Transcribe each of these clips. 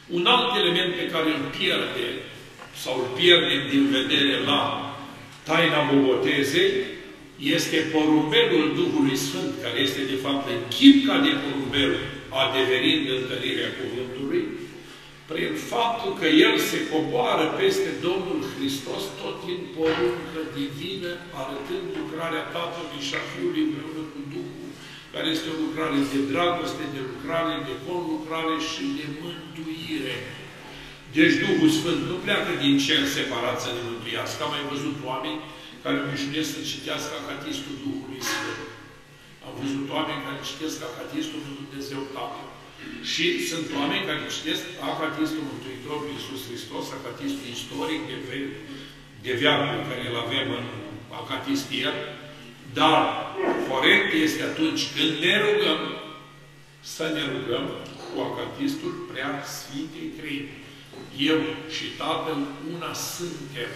Un alt element pe care îl pierde, sau îl pierdem din vedere la taina bobotezei, este porumbelul Duhului Sfânt, care este de fapt în chip ca de porumbel, adeverind întărirea cuvântului, prin faptul că El se coboară peste Domnul Hristos, tot din poruncă divină, arătând lucrarea Tatălui și a Fiului împreună cu Duhul, care este o lucrare de dragoste, de lucrare, de conlucrare și de mântuire. Deci Duhul Sfânt nu pleacă din cer separat să ne mântuiască. Am mai văzut oameni care obișnuiesc să citească acatistul Duhului Sfânt. Am văzut oameni care citesc acatistul lui Dumnezeu Tatăl. Și sunt oameni care citesc acatistul Mântuitorului Iisus Hristos, acatistul istoric de veacul care îl avem în acatistier, dar corect este atunci când ne rugăm, să ne rugăm cu acatistul Prea Sfintei Treimi. Eu și Tatăl una suntem.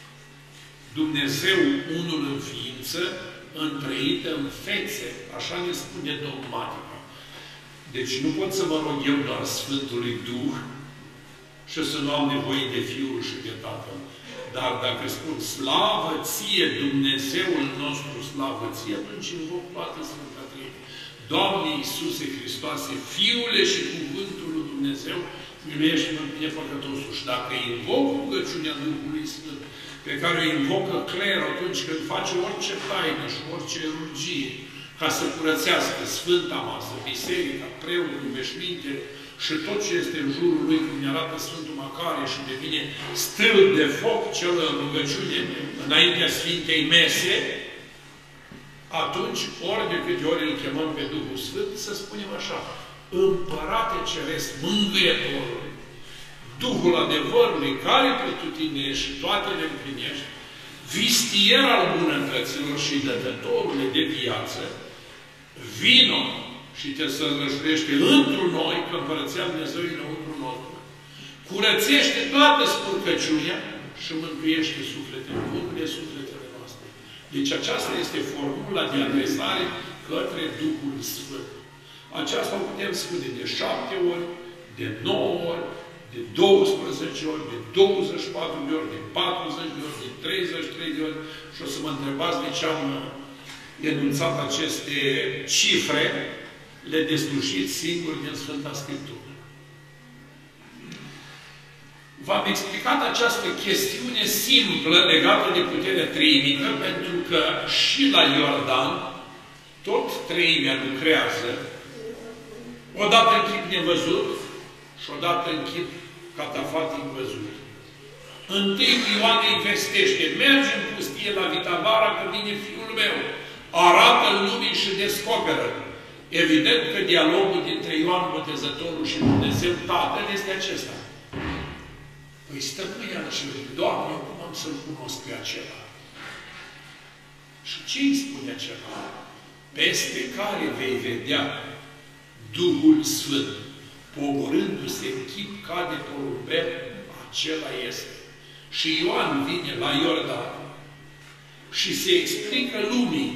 Dumnezeu unul în ființă, întrăită în fețe, așa ne spune dogmatica. Deci nu pot să mă rog eu doar Sfântului Duh și să nu am nevoie de Fiul și de Tatăl. Dar dacă spun slavă ție, Dumnezeul nostru, slavă ție, atunci invoc toată Sfânta Treime. Doamne Iisuse Hristoase, Fiule și Cuvântul lui Dumnezeu, miluiește-mă pe mine păcătosul. Și dacă invoc rugăciunea Duhului Sfânt, pe care o invocă clerul atunci când face orice taină și orice rugie, ca să curățească Sfânta Masă, Biserica, preotul, veșmintele și tot ce este în jurul lui, cum ne arată Sfântul Macarie și devine stâlp de foc, cel rugăciune înaintea Sfintei Mese, atunci, ori de câte ori îl chemăm pe Duhul Sfânt, să spunem așa: Împărate Ceresc, Mângâietorul, Duhul adevărului, care pretutine și toate le împlinești, vistier al bunătăților și dătătorule de viață, vino și te sălășuiește întru noi, că Împărăția Dumnezeu înăuntru nostru. Curățește toată spurcăciunea și mântuiește sufletele, bunurile sufletele noastre. Deci aceasta este formula de adresare către Duhul Sfânt. Aceasta o putem spune de 7 ori, de 9 ori, de 12 ori, de 24 de ori, de 40 de ori, de 33 de ori. Și o să mă întrebați de ce am enunțat aceste cifre, le deslușiți singur din Sfânta Scriptură. V-am explicat această chestiune simplă legată de puterea treimică, pentru că și la Iordan tot treimea lucrează, odată în chip nevăzut și odată în chip catafatic văzut. Întâi Ioan îi vestește: merge în pustie la Vitabara, că vine Fiul meu. Arată lumii și descoperă. Evident că dialogul dintre Ioan Botezătorul și Dumnezeu Tatăl este acesta. Păi stăpâne al celui, Doamne, cum am să-L cunosc pe acela? Și ce îi spune acela? Peste care vei vedea Duhul Sfânt, pogorându-se în chip ca de porumbel, acela este. Și Ioan vine la Iordan și se explică lumii: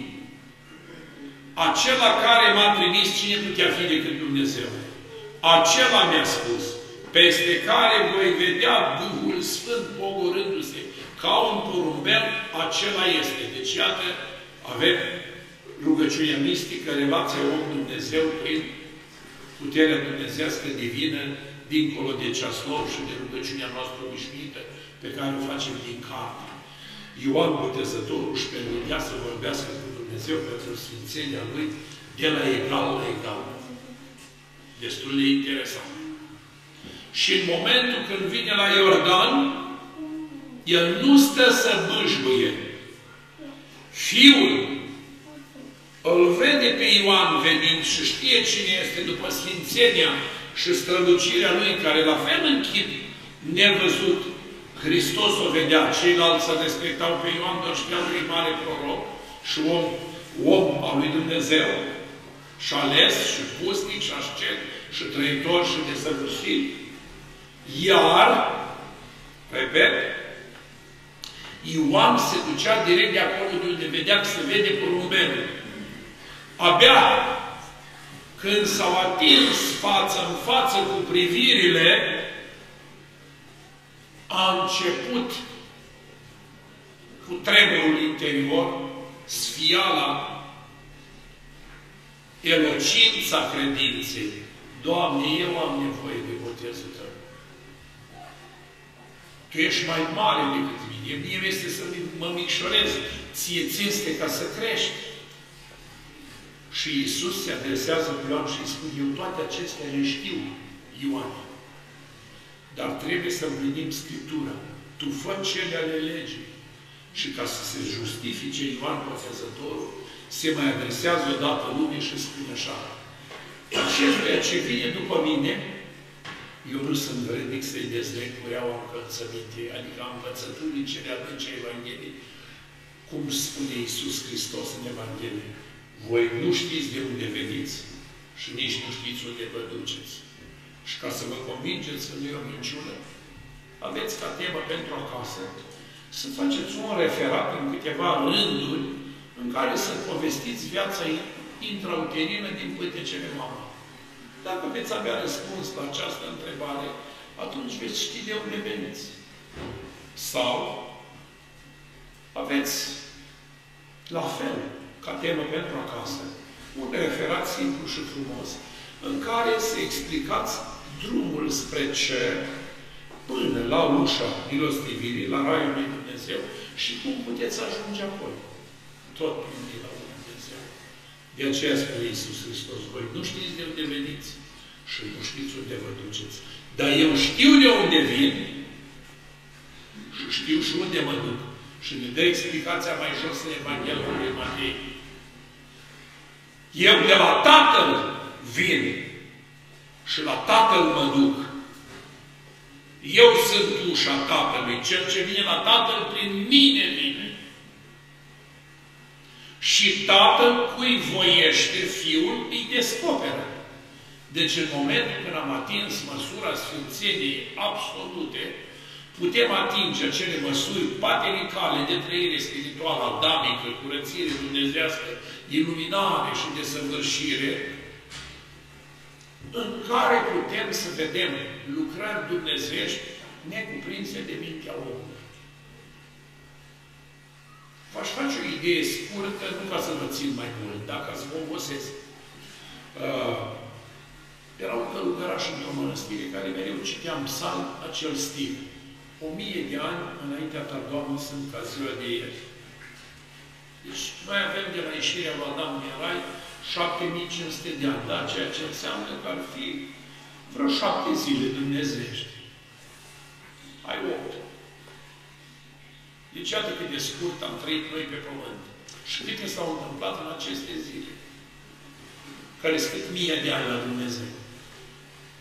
acela care m-a trimis, cine putea fi decât Dumnezeu? Acela mi-a spus: peste care voi vedea Duhul Sfânt pogorându-se ca un porumbel, acela este. Deci, iată, avem rugăciunea mistică, relația om-Dumnezeu prin puterea dumnezească divină, dincolo de ceaslov și de rugăciunea noastră obișnuită, pe care o facem din carte. Ioan Botezătorul își permitea să vorbească cu Dumnezeu pentru sfințenia Lui de la egal la egal. Destul de interesant. Și în momentul când vine la Iordan, el nu stă să bâșbâie. Fiul îl vede pe Ioan venind și știe cine este după sfințenia și strălucirea lui, care la fel în chip nevăzut Hristos o vedea. Ceilalți îl respectau pe Ioan, doar știau că e mare proroc și om al lui Dumnezeu, și ales, și pusnic, și ascet, și trăitor, și desăvârșit. Iar, repet, Ioan se ducea direct de acolo de unde vedea că se vede porumbelul. Abia când s-au atins față în față cu privirile, a început cu tremurul interior, sfiala, elocința credinței. Doamne, eu am nevoie de botezul Tău. Tu ești mai mare decât mine. Mie este să mă micșorez. Ție ținste ca să crești. Și Iisus se adresează cu Ioan și îi spune, eu toate acestea le știu, Ioan. Dar trebuie să împlinim Scriptura. Tu fă cele ale legii. Și ca să se justifice Ioan Botezătorul, se mai adresează odată lumii și spune așa, acestuia ce vine după mine, eu nu sunt vrednic să-i dezleg cureaua încălțăminte, adică a învățăturii cele adânce Evangheliei, cum spune Iisus Hristos în Evanghelie. Voi nu știți de unde veniți și nici nu știți unde vă duceți. Și ca să vă convingeți că nu e o minciună, aveți ca temă pentru acasă să faceți un referat în câteva rânduri în care să povestiți viața intrauterină din pântecele mamei. Dacă veți avea răspuns la această întrebare, atunci veți ști de unde veniți. Sau aveți la fel, ca temă pentru acasă, un referat simplu și frumos, în care să explicați drumul spre cer, până la ușa milostivirii, la Raiul lui Dumnezeu, și cum puteți ajunge acolo. Tot prin mila lui Dumnezeu. De aceea spune Iisus Hristos, voi nu știți de unde veniți și nu știți unde vă duceți. Dar eu știu de unde vin și știu și unde mă duc. Și ne dă explicația mai jos în Evanghelia lui Matei. Eu de la Tatăl vin și la Tatăl mă duc. Eu sunt ușa Tatălui. Cel ce vine la Tatăl, prin mine vine. Și Tatăl cui voiește Fiul, îi descoperă. Deci în momentul când am atins măsura Sfințeniei absolute, putem atinge acele măsuri patericale de trăire spirituală, adamică, curățire dumnezească, iluminare și desăvârșire, în care putem să vedem lucrări dumnezeiești necuprinse de mintea omului. V-aș face o idee scurtă, nu ca să vă țin mai mult, dacă să vă obosesc. Era un călugăraș într-o mănăstire care mereu citeam psalm acel stil. 1000 de ani înaintea ta, Doamne, sunt ca ziua de ieri. Deci noi avem de la ieșirea lui Adam din Rai 7500 de ani, da? Ceea ce înseamnă că ar fi vreo 7 zile dumnezeiești. Ai 8. Deci iată cât de scurt am trăit noi pe pământ. Și câte s-au întâmplat în aceste zile, care sunt 1000 de ani la Dumnezeu.